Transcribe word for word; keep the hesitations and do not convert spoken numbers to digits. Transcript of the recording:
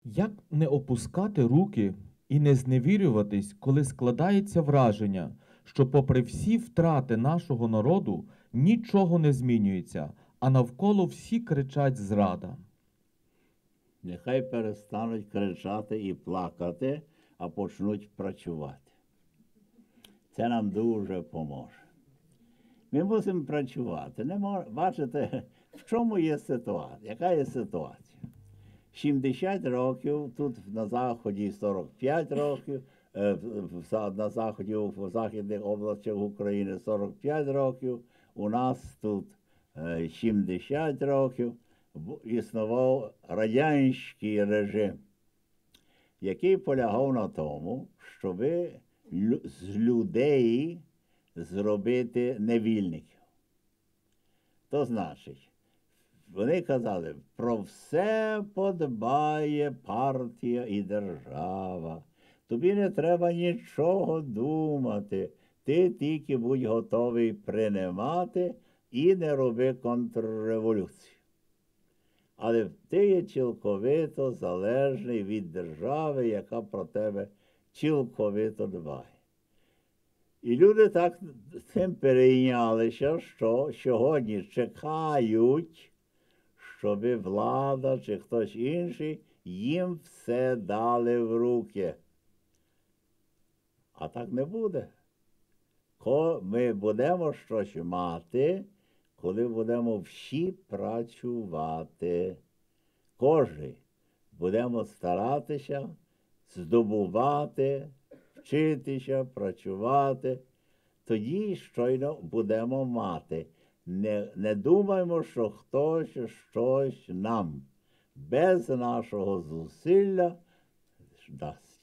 Як не опускати руки і не зневірюватись, коли складається враження, що попри всі втрати нашого народу нічого не змінюється, а навколо всі кричать зрада? Нехай перестануть кричати і плакати, а почнуть працювати. Це нам дуже поможе. Ми мусимо працювати. Не мож... Бачите, в чому є ситуація? Яка є ситуація? сімдесят років, тут на Заході сорок п'ять років, е, в- в- на Заході, в західних областях України сорок п'ять років, у нас тут е, сімдесят років бу- існував радянський режим, який полягав на тому, щоб лю- з людей зробити невільників. То значить, вони казали, про все подбає партія і держава. Тобі не треба нічого думати. Ти тільки будь готовий приймати і не роби контрреволюцію. Але ти є цілковито залежний від держави, яка про тебе цілковито дбає. І люди так цим перейнялися, що сьогодні чекають, щоб влада чи хтось інший їм все дали в руки. А так не буде. Ко ми будемо щось мати, коли будемо всі працювати. Кожен будемо старатися здобувати, вчитися, працювати. Тоді щойно будемо мати. Не, не думаємо, що хтось щось нам без нашого зусилля дасть.